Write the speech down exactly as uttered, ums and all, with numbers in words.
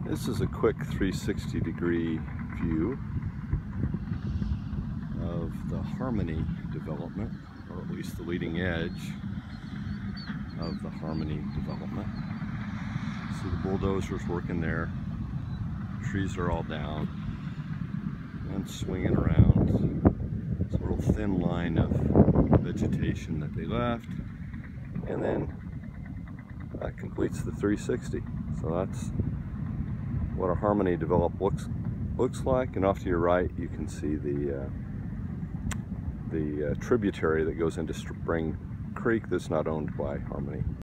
This is a quick three sixty degree view of the Harmony development, or at least the leading edge of the Harmony development. See the bulldozers working there, trees are all down and swinging around. It's a real thin line of vegetation that they left, and then that completes the three sixty. So that's what a Harmony develop looks looks like. And off to your right you can see the uh, the uh, tributary that goes into Spring Creek that's not owned by Harmony.